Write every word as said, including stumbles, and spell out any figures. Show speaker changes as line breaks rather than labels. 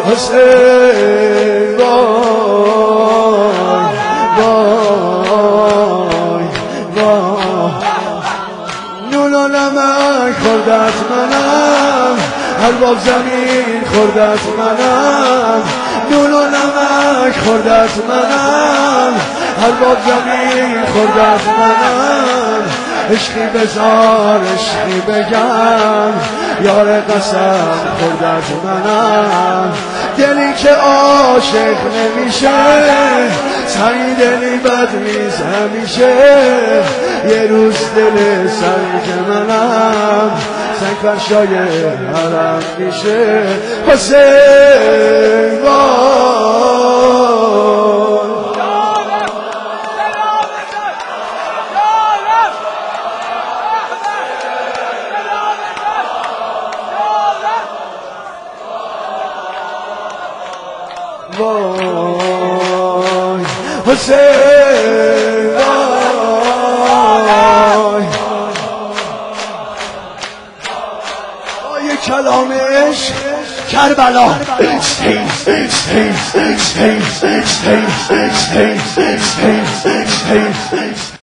حسین وای وای وای نون و نمک خوردت منم ارباب زمین خوردت منم نون و نمک خوردت منم ارباب زمین خوردت منم عشقی بزار عشقی بگم یار قسم خوردت منم دلی که عاشق نمیشه سنگ دلی بد میز همیشه یه روز دل سنگ منم سنگ فرشای حرم میشه حسین وای حسین وای وای کلام عشق کربلا سین سین سین سین سین سین سین سین